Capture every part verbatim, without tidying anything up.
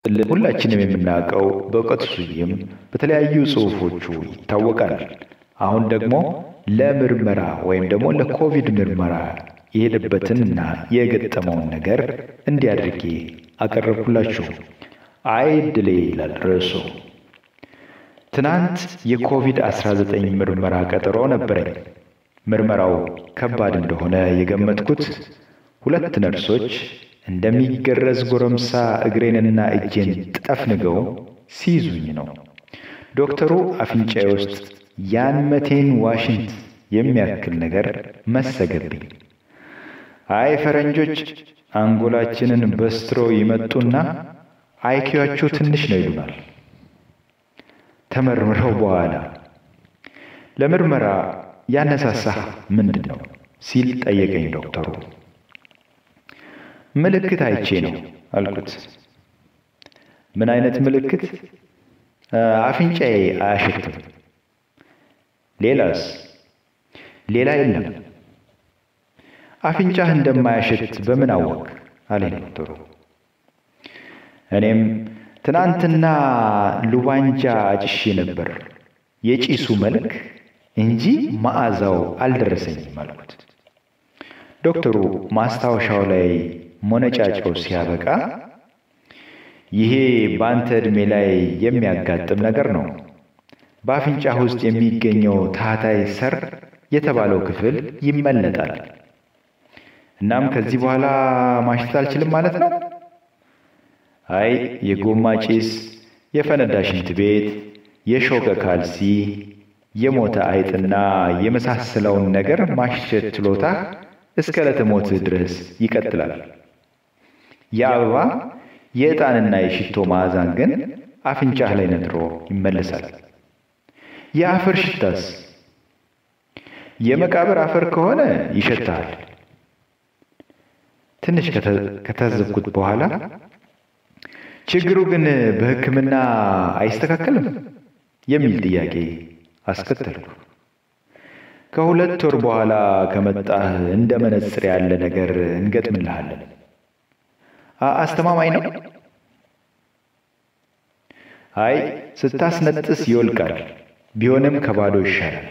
ሁላችንም የምናውቀው በእውቀቱ ስዩም በተለያዩ ጽሑፎቹ ይታወቃል። አሁን ደግሞ ለምርመራ ወይም ደግሞ ለኮቪድ ምርመራ የሄደበትንና የገጠመውን ነገር እንዲያድርጌ አቀረብኩላችሁ። አይድሌ ይላል ርዕሱ። ትናንት የኮቪድ አስራ ዘጠኝ ምርመራ ቀጠሮ ነበረኝ። ምርመራው ከባድ እንደሆነ የገመትኩት ሁለት ነርሶች እንደሚገረዝ ጎረምሳ እግሬንና እጄን ጠፍንገው ሲይዙኝ ነው። ዶክተሩ አፍንጫዬ ውስጥ ያን መቴን ዋሽንት የሚያክል ነገር መሰገብኝ። አይ ፈረንጆች አንጎላችንን በስትሮ ይመጡና አይኪዋቸው ትንሽ ነው ይሉናል። ተመርምረው በኋላ ለምርመራ ያነሳሳህ ምንድን ነው ሲል ጠየቀኝ ዶክተሩ። ምልክት አይቼ ነው አልኩት። ምን አይነት ምልክት? አፍንጫዬ አያሸትም። ሌላስ? ሌላ የለም። አፍንጫህ እንደማያሸት በምን አወቅ አለኝ ዶክተሩ። እኔም ትናንትና ሉባንጃ አጭሼ ነበር፣ የጪሱ መልክ እንጂ መዓዛው አልደረሰኝም አልኩት። ዶክተሩ ማስታወሻው ላይ ሞነጫጭው ሲያበቃ ይሄ በአንተ ዕድሜ ላይ የሚያጋጥም ነገር ነው። በአፍንጫህ ውስጥ የሚገኘው ታህታይ ሰር የተባለው ክፍል ይመለጣል። እናም ከዚህ በኋላ ማሽተት አልችልም ማለት ነው? አይ የጎማ ጭስ፣ የፈነዳ ሽንት ቤት፣ የሾቀ ካልሲ፣ የሞተ አይጥና የመሳሰለውን ነገር ማሽተት ችሎታ እስከ ዕለተ ሞት ድረስ ይቀጥላል። የአበባ የዕጣንና የሽቶ መዓዛን ግን አፍንጫህ ላይ ነጥሮ ይመለሳል። የአፈር ሽታስ? የመቃብር አፈር ከሆነ ይሸታል። ትንሽ ከተዘብኩት በኋላ ችግሩ ግን በሕክምና አይስተካከልም የሚል ጥያቄ አስከተልኩ። ከሁለት ወር በኋላ ከመጣህ እንደ መነጽር ያለ ነገር እንገጥምልሃለን። አስተማማኝ ነው? አይ ስታስነጥስ ይወልቃል፣ ቢሆንም ከባዶ ይሻላል።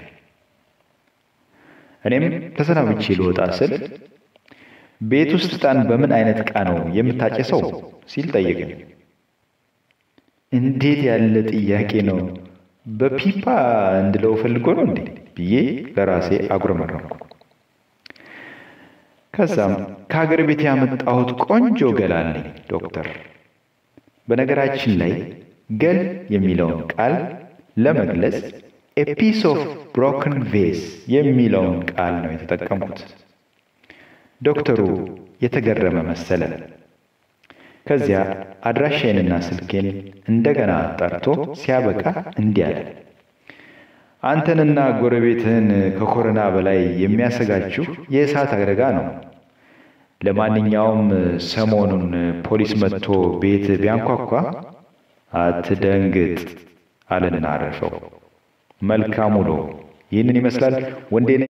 እኔም ተሰናብቼ ልወጣ ስል ቤት ውስጥ ዕጣን በምን አይነት ዕቃ ነው የምታጨሰው ሲል ጠየቀኝ። እንዴት ያለ ጥያቄ ነው! በፒፓ እንድለው ፈልጎ ነው እንዴ ብዬ ለራሴ አጉረመረምኩ። ከዛም ከሀገር ቤት ያመጣሁት ቆንጆ ገል አለኝ ዶክተር። በነገራችን ላይ ገል የሚለውን ቃል ለመግለጽ ኤ ፒስ ኦፍ ብሮከን ቬስ የሚለውን ቃል ነው የተጠቀምኩት። ዶክተሩ የተገረመ መሰለ። ከዚያ አድራሻዬንና ስልኬን እንደገና ጠርቶ ሲያበቃ እንዲህ አለ። አንተንና ጎረቤትህን ከኮሮና በላይ የሚያሰጋችሁ የእሳት አደጋ ነው። ለማንኛውም ሰሞኑን ፖሊስ መጥቶ ቤት ቢያንኳኳ አትደንግጥ አለንና አረፈው። መልካም ውሎ። ይህንን ይመስላል። ወንዴ